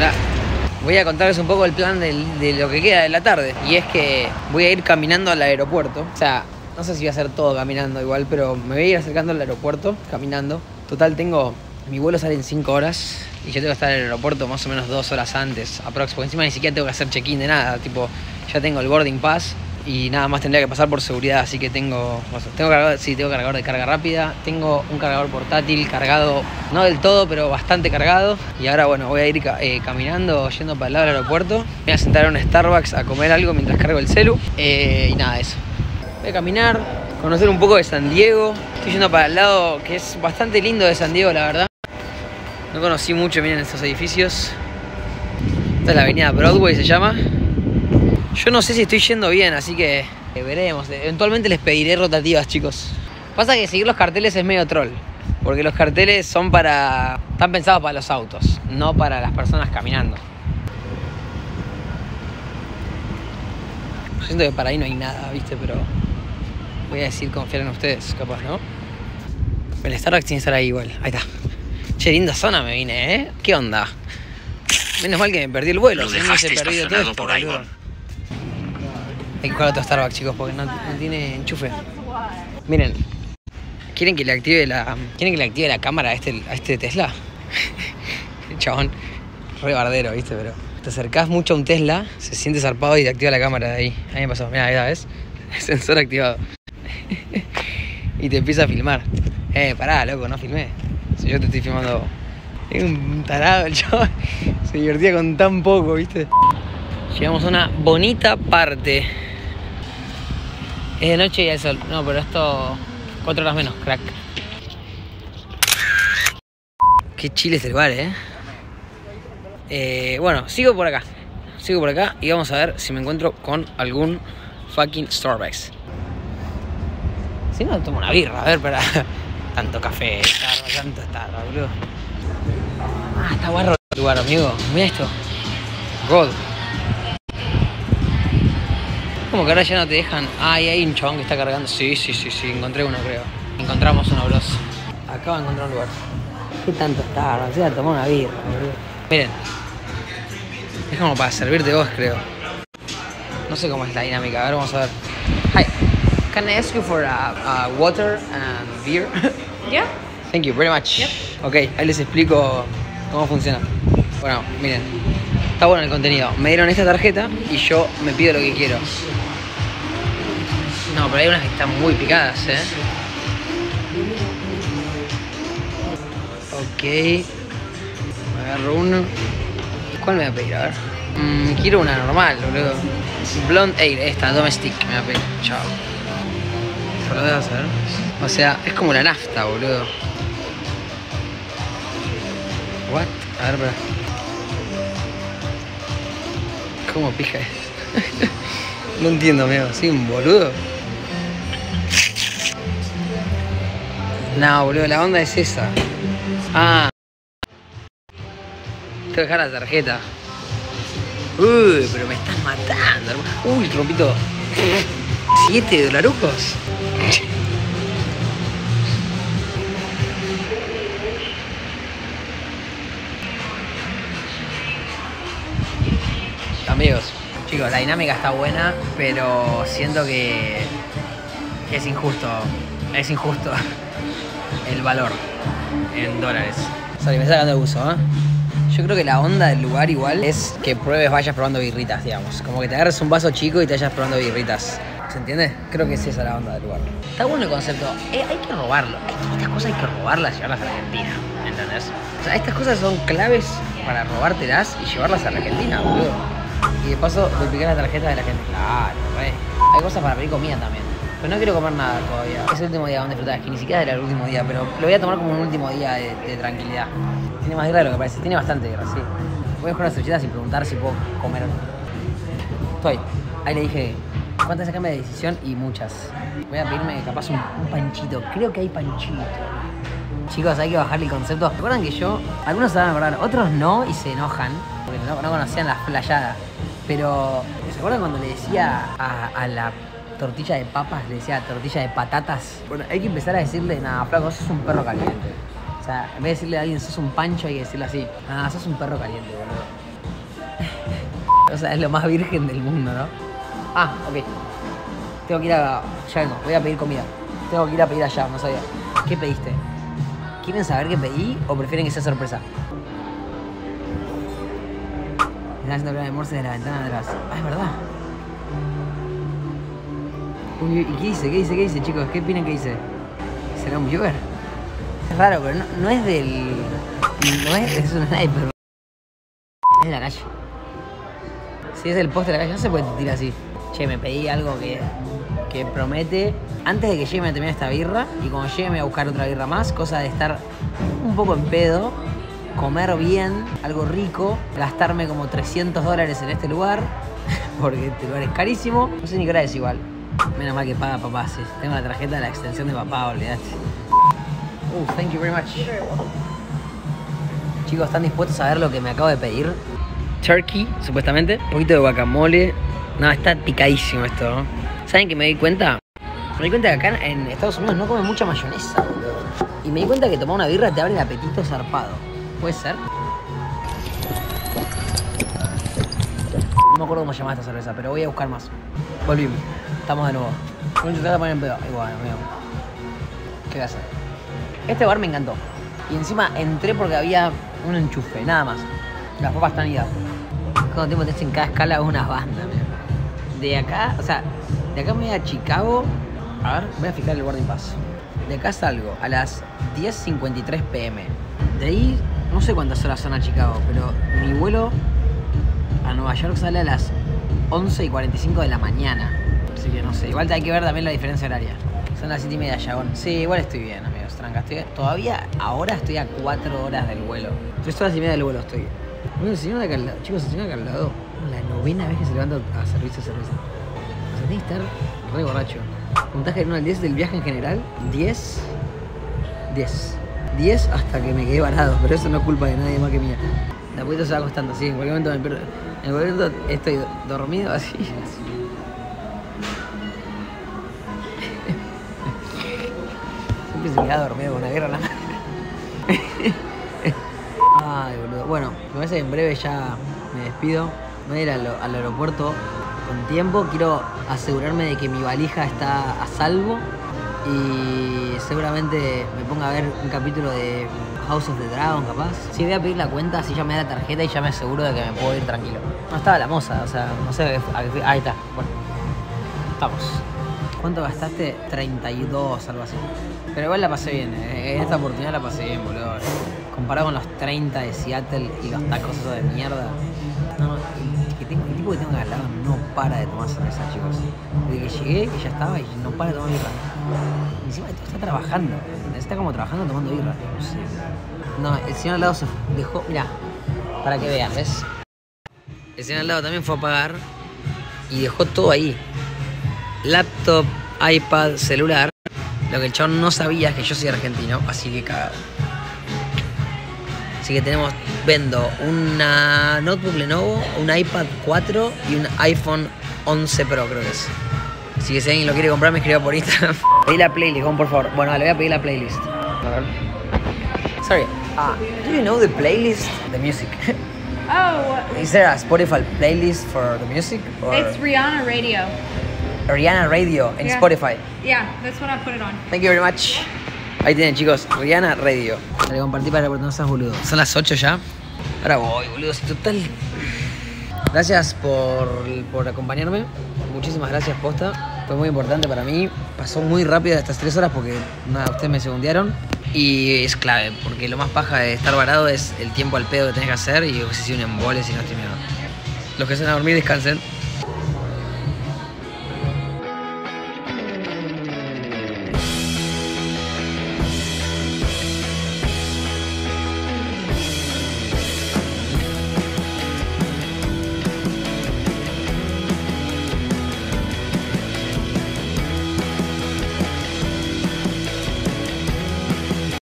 Voy a contarles un poco el plan de lo que queda de la tarde. Y es que voy a ir caminando al aeropuerto. O sea, no sé si voy a hacer todo caminando igual, pero me voy a ir acercando al aeropuerto caminando. Total, mi vuelo sale en 5 horas y yo tengo que estar en el aeropuerto más o menos 2 horas antes, aprox, porque encima ni siquiera tengo que hacer check-in de nada. Tipo, ya tengo el boarding pass y nada más tendría que pasar por seguridad. Así que tengo cargador de carga rápida, tengo un cargador portátil cargado, no del todo, pero bastante cargado. Y ahora, bueno, voy a ir caminando, yendo para el lado del aeropuerto. Me voy a sentar en un Starbucks a comer algo mientras cargo el celu. Y nada, eso. Voy a caminar, conocer un poco de San Diego. Estoy yendo para el lado que es bastante lindo de San Diego, la verdad. No conocí mucho, miren estos edificios. Esta es la avenida Broadway, se llama. Yo no sé si estoy yendo bien, así que veremos. Eventualmente les pediré rotativas, chicos. Pasa que seguir los carteles es medio troll, porque los carteles están pensados para los autos, no para las personas caminando. Siento que para ahí no hay nada, ¿viste? Pero voy a decir confiar en ustedes, capaz, ¿no? El Starbucks tiene que estar ahí igual. Ahí está. Che, linda zona me vine, ¿eh? ¿Qué onda? Menos mal que me perdí el vuelo. Lo dejaste perdido todo esto, por ahí, boludo. Hay que buscar otro Starbucks, chicos, porque no tiene enchufe. Miren, ¿quieren que le active la cámara a este Tesla? El chabón, re bardero, ¿viste? Pero te acercás mucho a un Tesla, se siente zarpado y te activa la cámara de ahí. A mí me pasó, mirá, ahí ¿ves? El sensor activado. Y te empieza a filmar. Pará, loco, no filmé. Si yo te estoy filmando. Es un tarado el chabón. Se divertía con tan poco, ¿viste? Llegamos a una bonita parte. Es de noche y hay sol. No, pero esto 4 horas menos, crack. Qué chile es el bar, bueno, sigo por acá y vamos a ver si me encuentro con algún fucking Starbucks. Si no, tomo una birra, a ver, para tanto café, tanto Starbucks, boludo. Está guarro el lugar, amigo. Mira esto. God. Como que ahora ya no te dejan. Ahí hay un chabón que está cargando. Sí, encontré uno, creo. Encontramos uno, bros. Acabo de encontrar un lugar. ¿Qué tanto Starbucks? O sea, tomar una birra, boludo. Miren. Es como para servirte vos, creo. No sé cómo es la dinámica. A ver, vamos a ver. Hi. Can I ask you for a water and beer? Yeah. Thank you very much. Yep. Ok, ahí les explico cómo funciona. Bueno, miren. Está bueno el contenido. Me dieron esta tarjeta y yo me pido lo que quiero. No, pero hay unas que están muy picadas, Ok. Me agarro uno. ¿Cuál me voy a pedir? A ver. Quiero una normal, boludo. Blonde Ale, esta, Domestic, me voy a pedir. Chao. ¿Lo debes hacer? O sea, es como la nafta, boludo. What? A ver, espera. ¿Cómo pija es? No entiendo, amigo. ¿Sí, un boludo? No, boludo, la onda es esa. Ah. Tengo que dejar la tarjeta. Uy, pero me estás matando, hermano. Uy, rompí todo. $7. Amigos, chicos, la dinámica está buena, pero siento que es injusto. Es injusto el valor en dólares. Sorry, me está sacando el uso, Yo creo que la onda del lugar igual es que vayas probando birritas, digamos. Como que te agarres un vaso chico y te vayas probando birritas. ¿Se entiende? Creo que es esa la onda del lugar. Está bueno el concepto. Hay que robarlo. Estas cosas hay que robarlas y llevarlas a la Argentina. ¿Entendés? O sea, estas cosas son claves para robártelas y llevarlas a la Argentina, boludo. Y de paso, duplicar la tarjeta de la gente. Claro, Hay cosas para pedir comida también. Pero no quiero comer nada todavía. Es el último día donde disfrutar. Es que ni siquiera era el último día, pero lo voy a tomar como un último día de tranquilidad. Tiene más guerra de lo que parece. Tiene bastante guerra, sí. Voy a buscar las estrellitas y preguntar si puedo comer. Ahí le dije, ¿cuántas se cambia de decisión? Y muchas. Voy a pedirme capaz un panchito. Creo que hay panchito. Chicos, hay que bajarle el concepto. ¿Recuerdan que algunos se van a acordar, otros no y se enojan? Porque no conocían las playadas. Pero, ¿se acuerdan cuando le decía a la tortilla de papas, le decía tortilla de patatas? Bueno, hay que empezar a decirle, nada, flaco, sos un perro caliente. O sea, en vez de decirle a alguien sos un pancho, hay que decirle así, nada, sos un perro caliente, boludo. O sea, es lo más virgen del mundo, ¿no? Ah, ok. Tengo que ir a... Ya vengo, voy a pedir comida. Tengo que ir a pedir allá, no sabía. ¿Qué pediste? ¿Quieren saber qué pedí o prefieren que sea sorpresa? Están haciendo el almuerzo de la ventana de atrás. Ah, es verdad. Uy, ¿y qué dice? ¿Qué dice? ¿Qué dice, chicos? ¿Qué opinan que dice? ¿Será un viewer? Es raro, pero no es del... No es un sniper. Es de la calle. Si es del poste de la calle, no se puede tirar así. Che, me pedí algo que promete. Antes de que llegue me termine esta birra. Y cuando llegue me voy a buscar otra birra más. Cosa de estar un poco en pedo. Comer bien, algo rico. Gastarme como $300 en este lugar. Porque este lugar es carísimo. No sé ni qué hora es igual. Menos mal que paga papá, sí. Tengo la tarjeta de la extensión de papá, olvidate. Thank you very much. Chicos, ¿están dispuestos a ver lo que me acabo de pedir? Turkey, supuestamente. Un poquito de guacamole. No, está picadísimo esto, ¿no? ¿Saben qué me di cuenta? Me di cuenta que acá en Estados Unidos no comen mucha mayonesa, boludo. Y me di cuenta que tomar una birra te abre el apetito zarpado. ¿Puede ser? No me acuerdo cómo se llama esta cerveza, pero voy a buscar más. Volvimos. Estamos de nuevo. No te vas a poner en pedo. Igual, amigo. ¿Qué voy a hacer? Este bar me encantó. Y encima entré porque había un enchufe, nada más. Las papas están idas. Cuando tiempo tenés en cada escala una banda, amigo. De acá, o sea, de acá me voy a Chicago. A ver, voy a fijar el boarding pass. De acá salgo a las 10:53 p.m. De ahí, no sé cuántas horas son a Chicago, pero mi vuelo a Nueva York sale a las 11:45 de la mañana. Así que no sé, igual hay que ver también la diferencia horaria. Son las 7:30 ya, bueno. Sí, igual estoy bien, amigos, tranca. Todavía, ahora estoy a 4 horas del vuelo. 3 horas y media del vuelo estoy. Bueno, el señor de acá al lado, chicos, el señor de acá al lado, la 9ª vez que se levanta a servirse cerveza. O sea, tiene que estar re borracho. Puntaje del 1 al 10 del viaje en general, 10. 10. 10 hasta que me quedé varado, pero eso no es culpa de nadie más que mía. La poquito se va acostando, así, en cualquier momento me pierdo. En cualquier momento estoy dormido, así. Siempre se queda dormido con una guerra en la mano. Ay, boludo. Bueno, me parece que en breve ya me despido. Voy a ir al aeropuerto con tiempo. Quiero asegurarme de que mi valija está a salvo. Y seguramente me ponga a ver un capítulo de House of the Dragon, capaz. Sí, voy a pedir la cuenta, así ya me da la tarjeta y ya me aseguro de que me puedo ir tranquilo. No estaba la moza, o sea, no sé a qué fui. Ahí está, bueno. Estamos. ¿Cuánto gastaste? 32, algo así. Pero igual la pasé bien, en esta oportunidad la pasé bien, boludo. Comparado con los 30 de Seattle y los tacos esos de mierda. No, el tipo que tengo al lado no para de tomar cerveza, chicos. Desde que llegué, que ya estaba y no para de tomar birra. Y encima está trabajando, está como trabajando tomando birra. No sé. No, el señor al lado se dejó, mirá, para que vean, ¿ves? El señor al lado también fue a pagar y dejó todo ahí. Laptop, iPad, celular. Lo que el chabón no sabía es que yo soy argentino, así que cagado. Así que vendo una notebook Lenovo, un iPad 4 y un iPhone 11 Pro, creo que es. Así que si alguien lo quiere comprar, me escriba por Instagram. Pedí la playlist, por favor. Bueno, vale, voy a pedir la playlist. A ver. Sorry, do you know the playlist? The music. Oh. Is there a Spotify playlist for the music? Or It's Rihanna Radio. Rihanna Radio en Yeah. Spotify. Yeah, that's what I put it on. Thank you very much. Ahí tienen, chicos, Rihanna Radio. Le compartí para que no seas boludo. Son las 8 ya. Ahora voy, boludo, si total. Gracias por acompañarme. Muchísimas gracias, posta. Fue muy importante para mí. Pasó muy rápido estas 3 horas porque nada, ustedes me segundearon. Y es clave, porque lo más paja de estar varado es el tiempo al pedo que tenés que hacer y si un embole, si no estoy mierda. Los que se van a dormir, descansen.